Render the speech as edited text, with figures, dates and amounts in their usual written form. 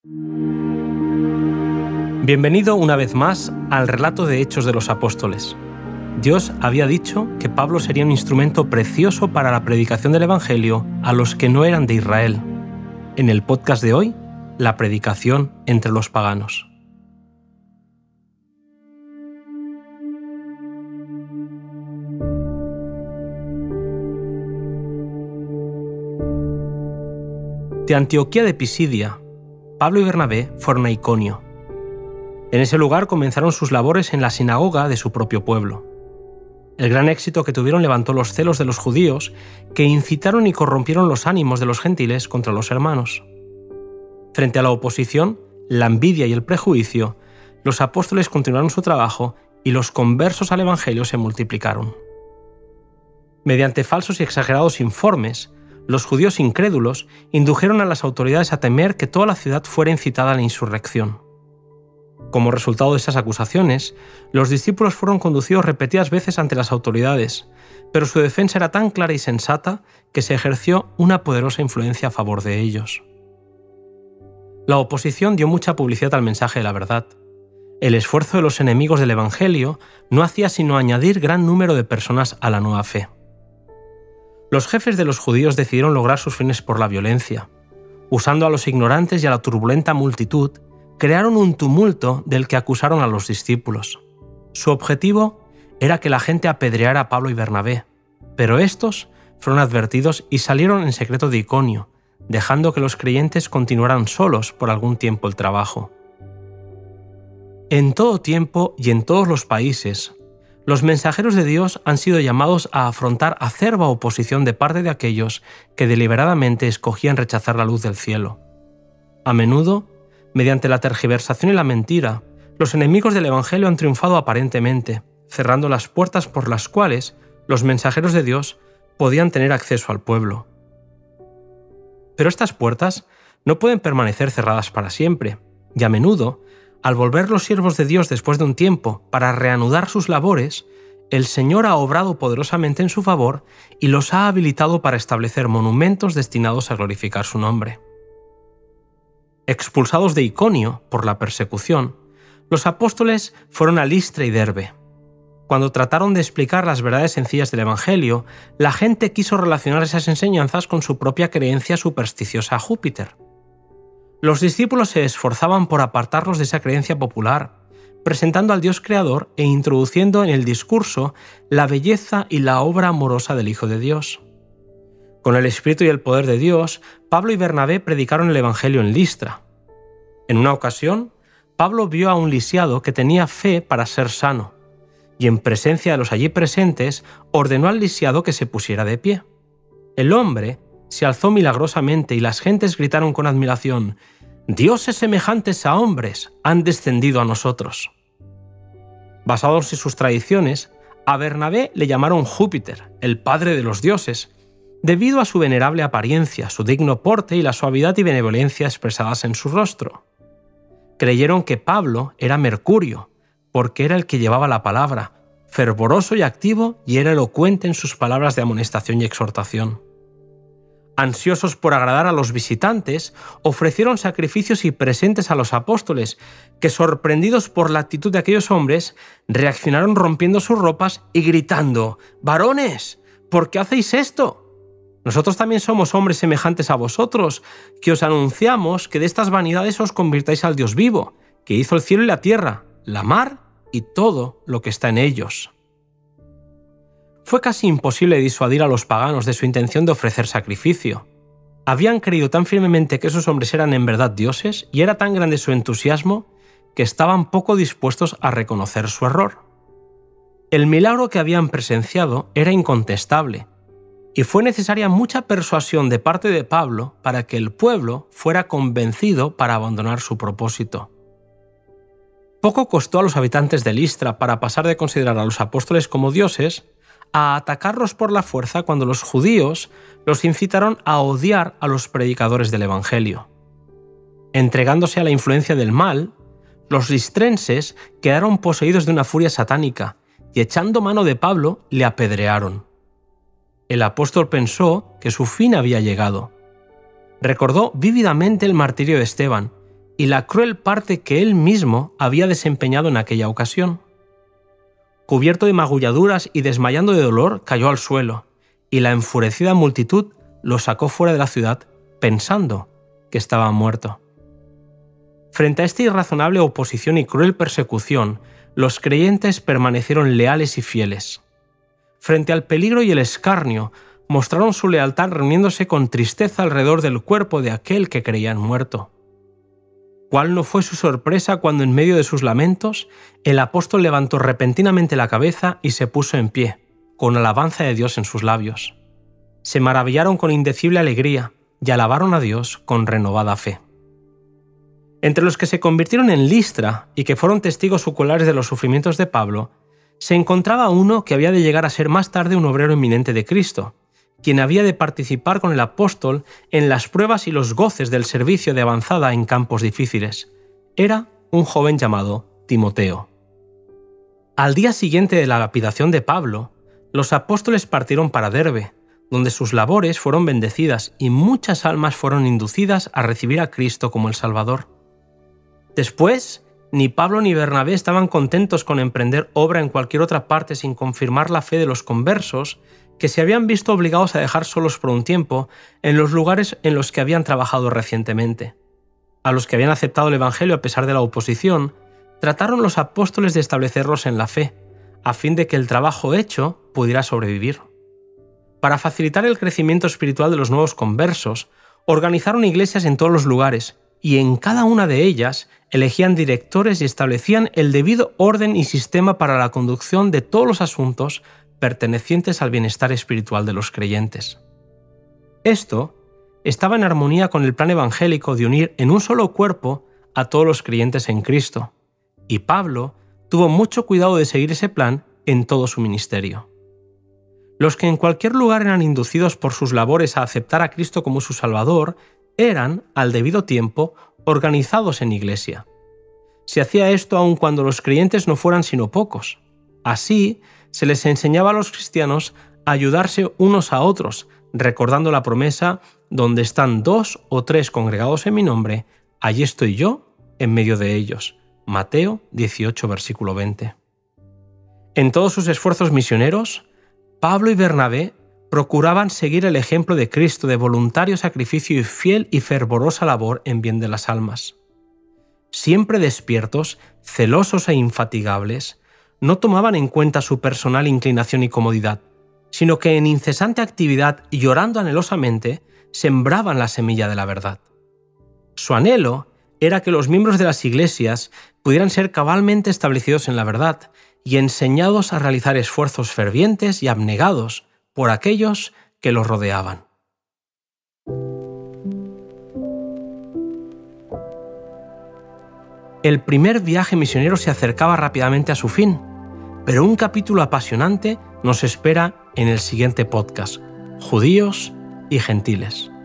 Bienvenido una vez más al relato de Hechos de los Apóstoles. Dios había dicho que Pablo sería un instrumento precioso para la predicación del Evangelio a los que no eran de Israel. En el podcast de hoy, la predicación entre los paganos. De Antioquía de Pisidia, Pablo y Bernabé fueron a Iconio. En ese lugar comenzaron sus labores en la sinagoga de su propio pueblo. El gran éxito que tuvieron levantó los celos de los judíos, que incitaron y corrompieron los ánimos de los gentiles contra los hermanos. Frente a la oposición, la envidia y el prejuicio, los apóstoles continuaron su trabajo y los conversos al Evangelio se multiplicaron. Mediante falsos y exagerados informes, los judíos incrédulos indujeron a las autoridades a temer que toda la ciudad fuera incitada a la insurrección. Como resultado de esas acusaciones, los discípulos fueron conducidos repetidas veces ante las autoridades, pero su defensa era tan clara y sensata que se ejerció una poderosa influencia a favor de ellos. La oposición dio mucha publicidad al mensaje de la verdad. El esfuerzo de los enemigos del Evangelio no hacía sino añadir gran número de personas a la nueva fe. Los jefes de los judíos decidieron lograr sus fines por la violencia. Usando a los ignorantes y a la turbulenta multitud, crearon un tumulto del que acusaron a los discípulos. Su objetivo era que la gente apedreara a Pablo y Bernabé, pero estos fueron advertidos y salieron en secreto de Iconio, dejando que los creyentes continuaran solos por algún tiempo el trabajo. En todo tiempo y en todos los países, los mensajeros de Dios han sido llamados a afrontar acerba oposición de parte de aquellos que deliberadamente escogían rechazar la luz del cielo. A menudo, mediante la tergiversación y la mentira, los enemigos del Evangelio han triunfado aparentemente, cerrando las puertas por las cuales los mensajeros de Dios podían tener acceso al pueblo. Pero estas puertas no pueden permanecer cerradas para siempre, y a menudo, al volver los siervos de Dios después de un tiempo para reanudar sus labores, el Señor ha obrado poderosamente en su favor y los ha habilitado para establecer monumentos destinados a glorificar su nombre. Expulsados de Iconio por la persecución, los apóstoles fueron a Listra y Derbe. Cuando trataron de explicar las verdades sencillas del Evangelio, la gente quiso relacionar esas enseñanzas con su propia creencia supersticiosa a Júpiter. Los discípulos se esforzaban por apartarlos de esa creencia popular, presentando al Dios creador e introduciendo en el discurso la belleza y la obra amorosa del Hijo de Dios. Con el Espíritu y el poder de Dios, Pablo y Bernabé predicaron el Evangelio en Listra. En una ocasión, Pablo vio a un lisiado que tenía fe para ser sano, y en presencia de los allí presentes, ordenó al lisiado que se pusiera de pie. El hombre se alzó milagrosamente y las gentes gritaron con admiración: «Dioses semejantes a hombres han descendido a nosotros». Basados en sus tradiciones, a Bernabé le llamaron Júpiter, el padre de los dioses, debido a su venerable apariencia, su digno porte y la suavidad y benevolencia expresadas en su rostro. Creyeron que Pablo era Mercurio, porque era el que llevaba la palabra, fervoroso y activo, y era elocuente en sus palabras de amonestación y exhortación. Ansiosos por agradar a los visitantes, ofrecieron sacrificios y presentes a los apóstoles, que, sorprendidos por la actitud de aquellos hombres, reaccionaron rompiendo sus ropas y gritando: «¡Varones! ¿Por qué hacéis esto? Nosotros también somos hombres semejantes a vosotros, que os anunciamos que de estas vanidades os convirtáis al Dios vivo, que hizo el cielo y la tierra, la mar y todo lo que está en ellos». Fue casi imposible disuadir a los paganos de su intención de ofrecer sacrificio. Habían creído tan firmemente que esos hombres eran en verdad dioses y era tan grande su entusiasmo que estaban poco dispuestos a reconocer su error. El milagro que habían presenciado era incontestable, y fue necesaria mucha persuasión de parte de Pablo para que el pueblo fuera convencido para abandonar su propósito. Poco costó a los habitantes de Listra para pasar de considerar a los apóstoles como dioses a atacarlos por la fuerza cuando los judíos los incitaron a odiar a los predicadores del Evangelio. Entregándose a la influencia del mal, los listrenses quedaron poseídos de una furia satánica y, echando mano de Pablo, le apedrearon. El apóstol pensó que su fin había llegado. Recordó vívidamente el martirio de Esteban y la cruel parte que él mismo había desempeñado en aquella ocasión. Cubierto de magulladuras y desmayando de dolor, cayó al suelo, y la enfurecida multitud lo sacó fuera de la ciudad, pensando que estaba muerto. Frente a esta irrazonable oposición y cruel persecución, los creyentes permanecieron leales y fieles. Frente al peligro y el escarnio, mostraron su lealtad reuniéndose con tristeza alrededor del cuerpo de aquel que creían muerto. ¿Cuál no fue su sorpresa cuando en medio de sus lamentos el apóstol levantó repentinamente la cabeza y se puso en pie, con alabanza de Dios en sus labios? Se maravillaron con indecible alegría y alabaron a Dios con renovada fe. Entre los que se convirtieron en Listra y que fueron testigos oculares de los sufrimientos de Pablo, se encontraba uno que había de llegar a ser más tarde un obrero eminente de Cristo, quien había de participar con el apóstol en las pruebas y los goces del servicio de avanzada en campos difíciles. Era un joven llamado Timoteo. Al día siguiente de la lapidación de Pablo, los apóstoles partieron para Derbe, donde sus labores fueron bendecidas y muchas almas fueron inducidas a recibir a Cristo como el Salvador. Después, ni Pablo ni Bernabé estaban contentos con emprender obra en cualquier otra parte sin confirmar la fe de los conversos, que se habían visto obligados a dejar solos por un tiempo en los lugares en los que habían trabajado recientemente. A los que habían aceptado el Evangelio a pesar de la oposición, trataron los apóstoles de establecerlos en la fe, a fin de que el trabajo hecho pudiera sobrevivir. Para facilitar el crecimiento espiritual de los nuevos conversos, organizaron iglesias en todos los lugares, y en cada una de ellas elegían directores y establecían el debido orden y sistema para la conducción de todos los asuntos pertenecientes al bienestar espiritual de los creyentes. Esto estaba en armonía con el plan evangélico de unir en un solo cuerpo a todos los creyentes en Cristo, y Pablo tuvo mucho cuidado de seguir ese plan en todo su ministerio. Los que en cualquier lugar eran inducidos por sus labores a aceptar a Cristo como su Salvador eran, al debido tiempo, organizados en iglesia. Se hacía esto aun cuando los creyentes no fueran sino pocos. Así, se les enseñaba a los cristianos a ayudarse unos a otros, recordando la promesa: donde están 2 o 3 congregados en mi nombre, allí estoy yo en medio de ellos. Mateo 18, versículo 20. En todos sus esfuerzos misioneros, Pablo y Bernabé procuraban seguir el ejemplo de Cristo de voluntario sacrificio y fiel y fervorosa labor en bien de las almas. Siempre despiertos, celosos e infatigables, no tomaban en cuenta su personal inclinación y comodidad, sino que en incesante actividad y orando anhelosamente, sembraban la semilla de la verdad. Su anhelo era que los miembros de las iglesias pudieran ser cabalmente establecidos en la verdad y enseñados a realizar esfuerzos fervientes y abnegados por aquellos que los rodeaban. El primer viaje misionero se acercaba rápidamente a su fin, pero un capítulo apasionante nos espera en el siguiente podcast: Judíos y Gentiles.